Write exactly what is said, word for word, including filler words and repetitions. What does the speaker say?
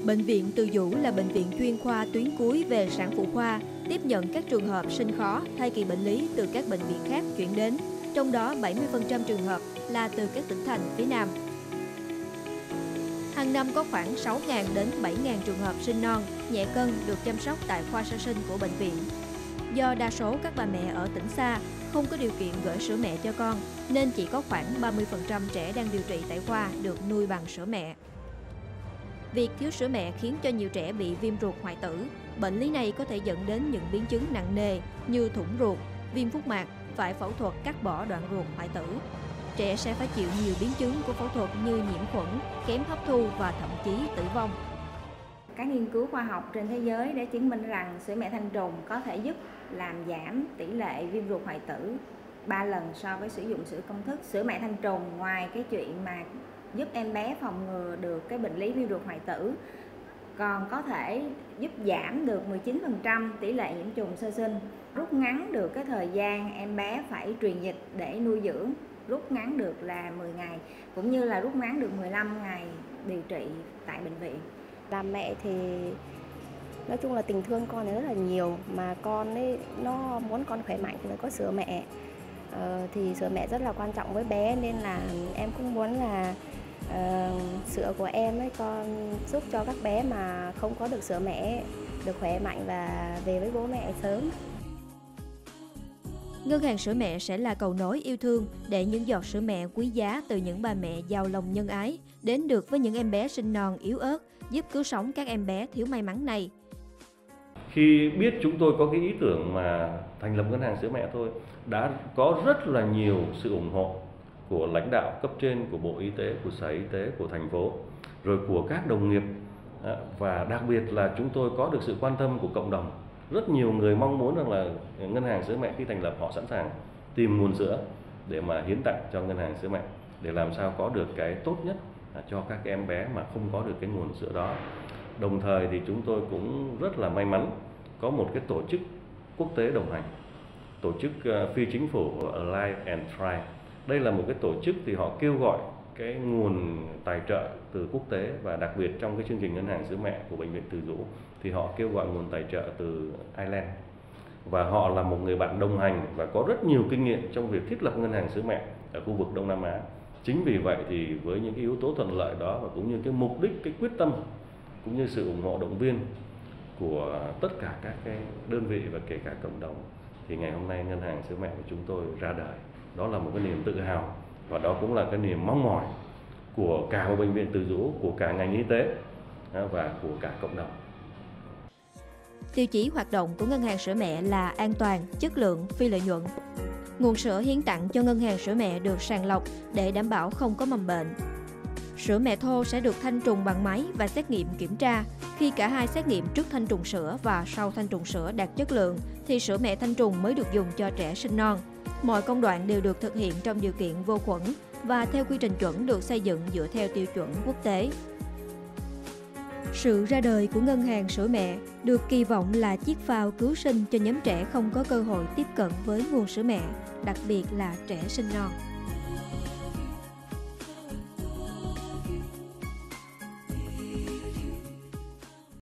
Bệnh viện Từ Dũ là bệnh viện chuyên khoa tuyến cuối về sản phụ khoa, tiếp nhận các trường hợp sinh khó, thai kỳ bệnh lý từ các bệnh viện khác chuyển đến, trong đó bảy mươi phần trăm trường hợp là từ các tỉnh thành phía Nam. Hàng năm có khoảng sáu nghìn đến bảy nghìn trường hợp sinh non, nhẹ cân được chăm sóc tại khoa sơ sinh của bệnh viện. Do đa số các bà mẹ ở tỉnh xa không có điều kiện gửi sữa mẹ cho con, nên chỉ có khoảng ba mươi phần trăm trẻ đang điều trị tại khoa được nuôi bằng sữa mẹ. Việc thiếu sữa mẹ khiến cho nhiều trẻ bị viêm ruột hoại tử. Bệnh lý này có thể dẫn đến những biến chứng nặng nề như thủng ruột, viêm phúc mạc, phải phẫu thuật cắt bỏ đoạn ruột hoại tử. Trẻ sẽ phải chịu nhiều biến chứng của phẫu thuật như nhiễm khuẩn, kém hấp thu và thậm chí tử vong. Các nghiên cứu khoa học trên thế giới đã chứng minh rằng sữa mẹ thanh trùng có thể giúp làm giảm tỷ lệ viêm ruột hoại tử ba lần so với sử dụng sữa công thức. Sữa mẹ thanh trùng ngoài cái chuyện mà giúp em bé phòng ngừa được cái bệnh lý viêm ruột hoại tử, còn có thể giúp giảm được mười chín phần trăm tỷ lệ nhiễm trùng sơ sinh, rút ngắn được cái thời gian em bé phải truyền dịch để nuôi dưỡng, rút ngắn được là mười ngày, cũng như là rút ngắn được mười lăm ngày điều trị tại bệnh viện. Làm mẹ thì nói chung là tình thương con rất là nhiều, mà con ấy nó muốn con khỏe mạnh thì phải có sữa mẹ. Ờ, thì sữa mẹ rất là quan trọng với bé, nên là em cũng muốn là uh, sữa của em ấy con giúp cho các bé mà không có được sữa mẹ được khỏe mạnh và về với bố mẹ sớm. Ngân hàng sữa mẹ sẽ là cầu nối yêu thương để những giọt sữa mẹ quý giá từ những bà mẹ giàu lòng nhân ái đến được với những em bé sinh non yếu ớt, giúp cứu sống các em bé thiếu may mắn này. Khi biết chúng tôi có cái ý tưởng mà thành lập ngân hàng sữa mẹ thôi, đã có rất là nhiều sự ủng hộ của lãnh đạo cấp trên, của Bộ Y tế, của Sở Y tế, của thành phố, rồi của các đồng nghiệp, và đặc biệt là chúng tôi có được sự quan tâm của cộng đồng. Rất nhiều người mong muốn rằng là ngân hàng sữa mẹ khi thành lập họ sẵn sàng tìm nguồn sữa để mà hiến tặng cho ngân hàng sữa mẹ, để làm sao có được cái tốt nhất cho các em bé mà không có được cái nguồn sữa đó. Đồng thời thì chúng tôi cũng rất là may mắn có một cái tổ chức quốc tế đồng hành, tổ chức phi chính phủ Alive and Thrive. Đây là một cái tổ chức thì họ kêu gọi cái nguồn tài trợ từ quốc tế, và đặc biệt trong cái chương trình ngân hàng sữa mẹ của bệnh viện Từ Dũ thì họ kêu gọi nguồn tài trợ từ Ireland, và họ là một người bạn đồng hành và có rất nhiều kinh nghiệm trong việc thiết lập ngân hàng sữa mẹ ở khu vực Đông Nam Á. Chính vì vậy thì với những cái yếu tố thuận lợi đó, và cũng như cái mục đích, cái quyết tâm cũng như sự ủng hộ động viên của tất cả các cái đơn vị và kể cả cộng đồng, thì ngày hôm nay ngân hàng sữa mẹ của chúng tôi ra đời. Đó là một cái niềm tự hào, và đó cũng là cái niềm mong mỏi của cả một bệnh viện Từ Dũ, của cả ngành y tế và của cả cộng đồng. Tiêu chí hoạt động của ngân hàng sữa mẹ là an toàn, chất lượng, phi lợi nhuận. Nguồn sữa hiến tặng cho ngân hàng sữa mẹ được sàng lọc để đảm bảo không có mầm bệnh. Sữa mẹ thô sẽ được thanh trùng bằng máy và xét nghiệm kiểm tra. Khi cả hai xét nghiệm trước thanh trùng sữa và sau thanh trùng sữa đạt chất lượng, thì sữa mẹ thanh trùng mới được dùng cho trẻ sinh non. Mọi công đoạn đều được thực hiện trong điều kiện vô khuẩn và theo quy trình chuẩn được xây dựng dựa theo tiêu chuẩn quốc tế. Sự ra đời của ngân hàng sữa mẹ được kỳ vọng là chiếc phao cứu sinh cho nhóm trẻ không có cơ hội tiếp cận với nguồn sữa mẹ, đặc biệt là trẻ sinh non.